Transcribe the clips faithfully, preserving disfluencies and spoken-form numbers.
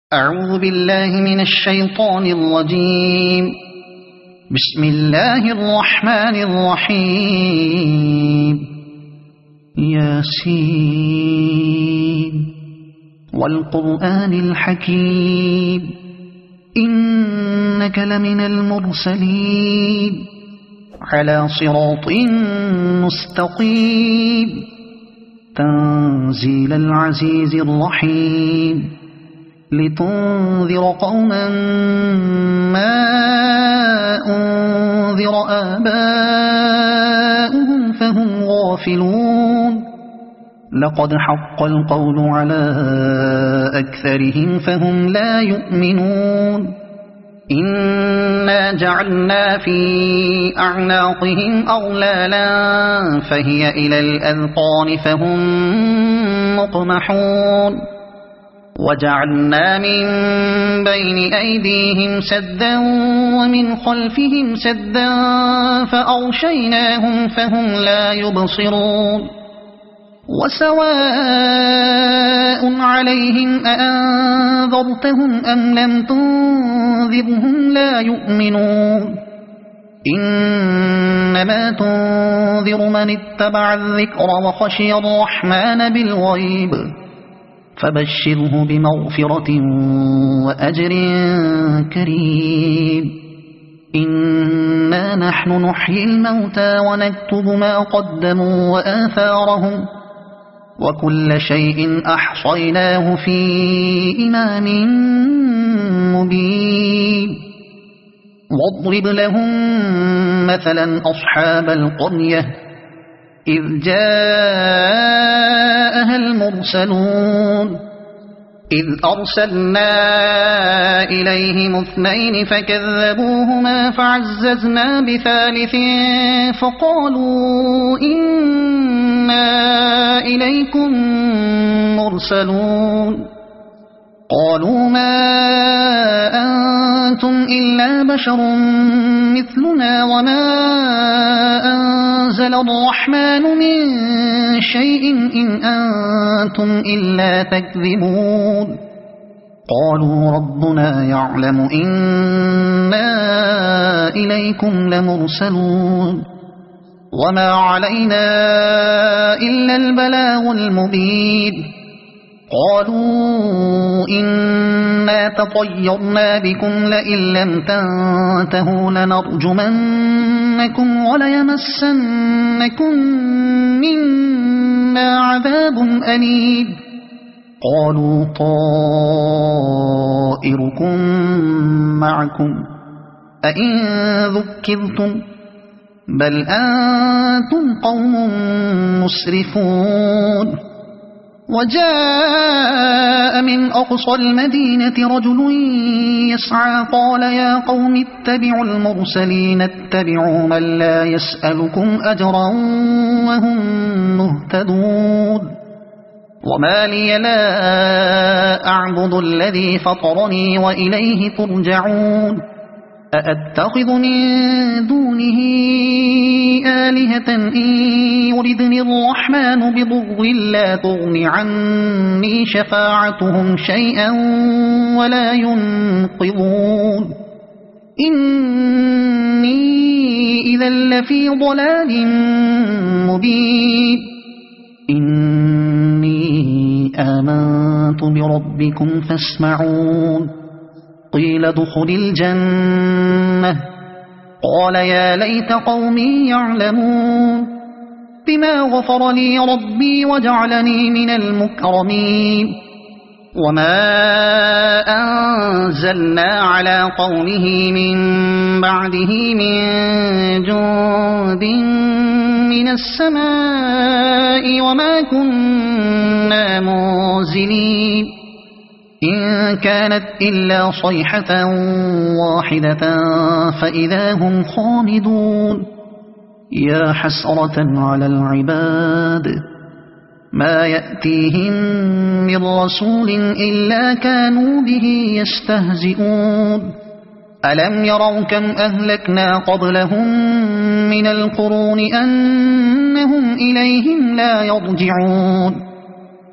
أعوذ بالله من الشيطان الرجيم. بسم الله الرحمن الرحيم. ياسين والقرآن الحكيم إنك لمن المرسلين على صراط مستقيم تنزيل العزيز الرحيم لتنذر قوما ما أنذر آباؤهم فهم غافلون. لقد حق القول على أكثرهم فهم لا يؤمنون. إنا جعلنا في أعناقهم أغلالا فهي إلى الأذقان فهم مقمحون. وجعلنا من بين أيديهم سدا ومن خلفهم سدا فأغشيناهم فهم لا يبصرون. وسواء عليهم أأنذرتهم أم لم تنذرهم لا يؤمنون. إنما تنذر من اتبع الذكر وخشي الرحمن بالغيب فبشره بمغفرة وأجر كريم. إنا نحن نحيي الموتى ونكتب ما قدموا وآثارهم وكل شيء أحصيناه في إمام مبين. واضرب لهم مثلا أصحاب القرية إذ جاءها المرسلون إذ أرسلنا إليهم اثنين فكذبوهما فعززنا بثالث فقالوا إنا إليكم مرسلون. قالوا ما أنتم إلا بشر مثلنا وما أنزل الرحمن من شيء إن أنتم إلا تكذبون. قالوا ربنا يعلم إنا إليكم لمرسلون وما علينا إلا البلاغ المبين. قالوا إنا تطيرنا بكم لئن لم تنتهوا لنرجمنكم وليمسنكم منا عذاب أليم. قالوا طائركم معكم أئن ذكرتم بل أنتم قوم مسرفون. وجاء من أقصى المدينة رجل يسعى قال يا قوم اتبعوا المرسلين اتبعوا من لا يسألكم أجرا وهم مهتدون. وما لي لا أعبد الذي فطرني وإليه ترجعون. أأتخذ من دونه آلهة إن يردني الرحمن بضر لا تغن عني شفاعتهم شيئا ولا ينقذون. إني إذا لفي ضلال مبين. إني آمنت بربكم فاسمعون. قيل ادخل الجنة قال يا ليت قومي يعلمون بما غفر لي ربي وجعلني من المكرمين. وما أنزلنا على قومه من بعده من جند من السماء وما كنا منزلين. إن كانت إلا صيحة واحدة فإذا هم خامدون. يا حسرة على العباد ما يأتيهم من رسول إلا كانوا به يستهزئون. ألم يروا كم أهلكنا قبلهم من القرون أنهم إليهم لا يرجعون.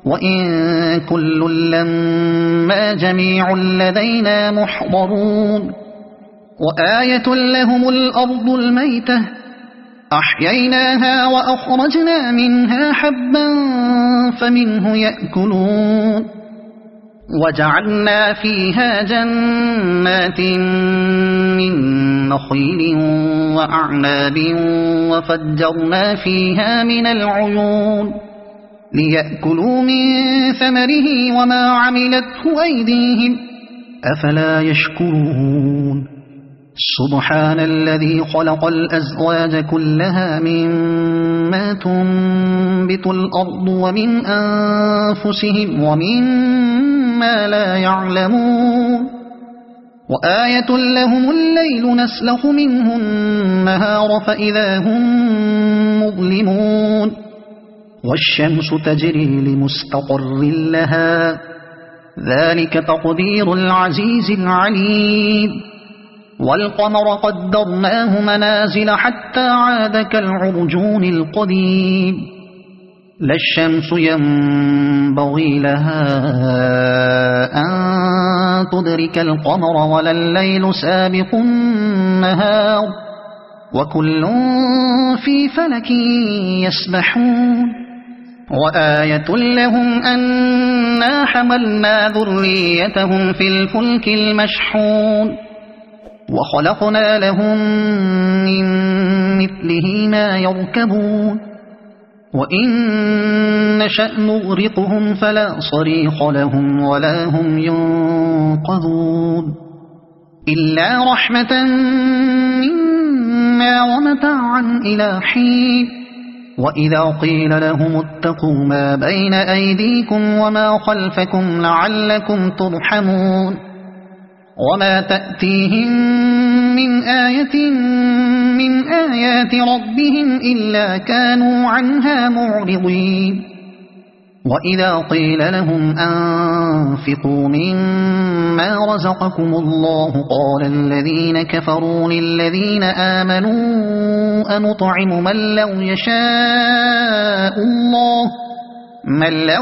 وإن كل لما جميع لدينا محضرون وآية لهم الأرض الميتة أحييناها وأخرجنا منها حبا فمنه يأكلون وجعلنا فيها جنات من نخيل وأعناب وفجرنا فيها من العيون ليأكلوا من ثمره وما عملته أيديهم أفلا يشكرون سبحان الذي خلق الأزواج كلها مما تنبت الأرض ومن أنفسهم ومما لا يعلمون وآية لهم الليل نسلخ منه النهار فإذا هم مظلمون والشمس تجري لمستقر لها ذلك تقدير العزيز العليم والقمر قدرناه منازل حتى عاد كالعرجون القديم لا الشمس ينبغي لها أن تدرك القمر ولا الليل سابق النهار وكل في فلك يسبحون وآية لهم أنا حملنا ذريتهم في الفلك المشحون وخلقنا لهم من مثله ما يركبون وإن نشأ نغرقهم فلا صريخ لهم ولا هم ينقذون إلا رحمة منا ومتاعا إلى حين وإذا قيل لهم اتقوا ما بين أيديكم وما خلفكم لعلكم ترحمون وما تأتيهم من آية من آيات ربهم إلا كانوا عنها معرضين وإذا قيل لهم أنفقوا مما رزقكم الله قال الذين كفروا للذين آمنوا أنطعم من لو يشاء الله من لو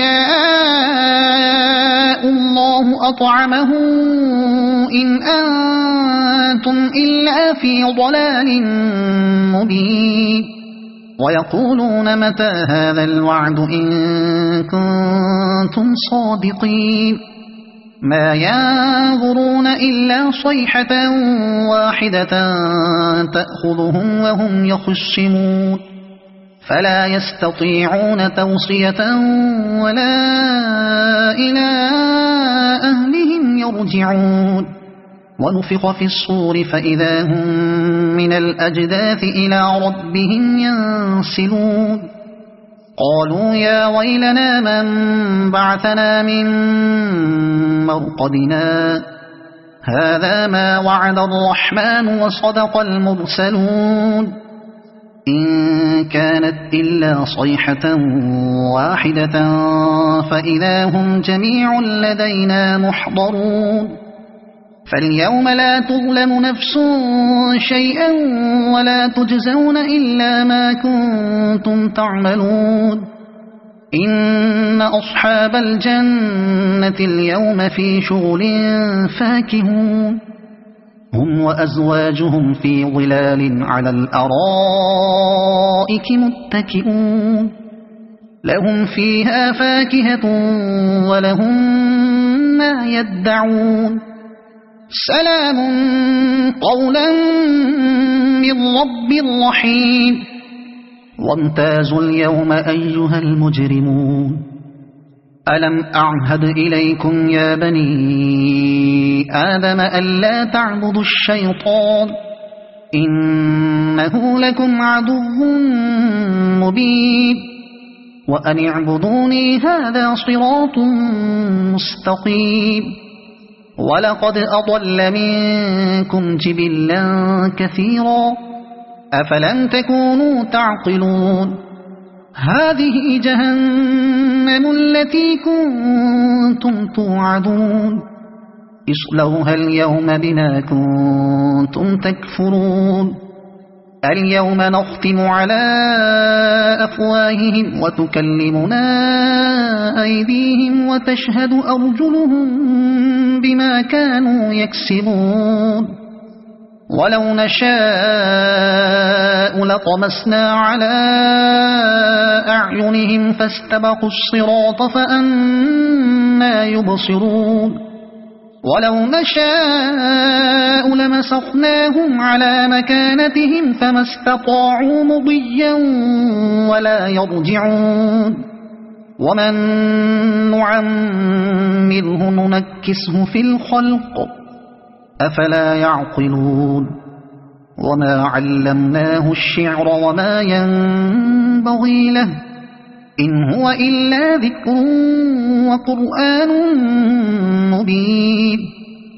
يشاء الله أطعمه إن أنتم إلا في ضلال مبين ويقولون متى هذا الوعد إن كنتم صادقين ما ينظرون إلا صيحة واحدة تأخذهم وهم يخصمون فلا يستطيعون توصية ولا إلى أهلهم يرجعون ونفخ في الصور فإذا هم من الأجداث إلى ربهم ينسلون قالوا يا ويلنا من بعثنا من مرقدنا هذا ما وعد الرحمن وصدق المرسلون إن كانت إلا صيحة واحدة فإذا هم جميع لدينا محضرون فاليوم لا تظلم نفس شيئا ولا تجزون إلا ما كنتم تعملون إن أصحاب الجنة اليوم في شغل فاكهون هم وأزواجهم في ظلال على الأرائك متكئون لهم فيها فاكهة ولهم ما يدعون سلام قولا من رب رحيم وامتازوا اليوم أيها المجرمون ألم أعهد إليكم يا بني آدم ألا تعبدوا الشيطان إنه لكم عدو مبين وأن اعبدوني هذا صراط مستقيم ولقد أضل منكم جبلا كثيرا أفلم تكونوا تعقلون هذه جهنم التي كنتم توعدون اصلوها اليوم بما كنتم تكفرون اليوم نختم على أفواههم وتكلمنا أيديهم وتشهد أرجلهم بما كانوا يكسبون ولو نشاء لطمسنا على أعينهم فاستبقوا الصراط فأنى يبصرون ولو نشاء لمسخناهم على مكانتهم فما استطاعوا مضيا ولا يرجعون ومن نعمره ننكسه في الخلق أفلا يعقلون وما علمناه الشعر وما ينبغي له إن هو إلا ذكر وقرآن مبين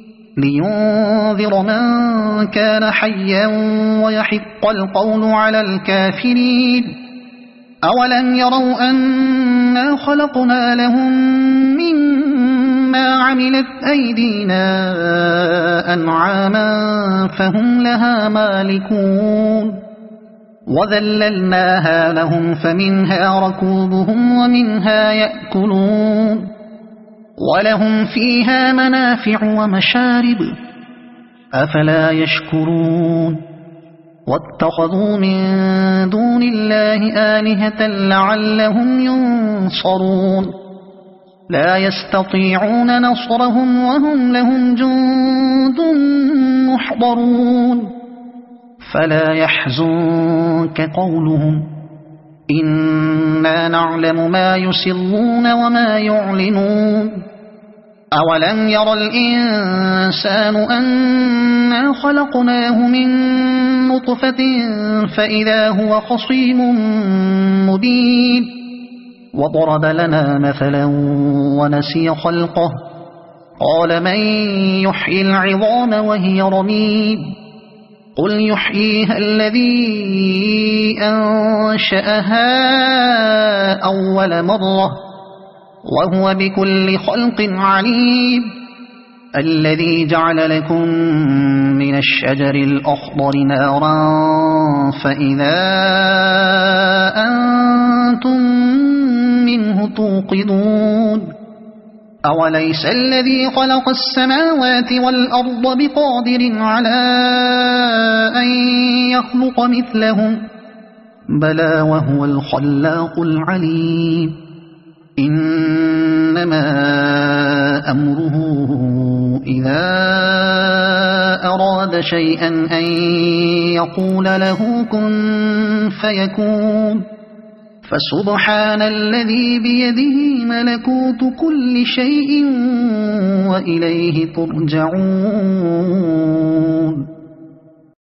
لينذر من كان حيا ويحق القول على الكافرين أولم يروا أنا خلقنا لهم مما عملت أيدينا أنعاما فهم لها مالكون وذللناها لهم فمنها ركوبهم ومنها يأكلون ولهم فيها منافع ومشارب أفلا يشكرون واتخذوا من دون الله آلهة لعلهم ينصرون لا يستطيعون نصرهم وهم لهم جند محضرون فلا يحزنك قولهم إنا نعلم ما يسرون وما يعلنون أولم ير الإنسان أنا خلقناه من نطفة فإذا هو خصيم مبين وضرب لنا مثلا ونسي خلقه قال من يحيي العظام وهي رميم قل يحييها الذي أنشأها أول مرة وهو بكل خلق عليم الذي جعل لكم من الشجر الأخضر نارا فإذا أنتم منه توقدون أوليس الذي خلق السماوات والأرض بقادر على أن يخلق مثلهم بلى وهو الخلاق العليم إنما أمره إذا أراد شيئا أن يقول له كن فيكون فسبحان الذي بيده ملكوت كل شيء وإليه ترجعون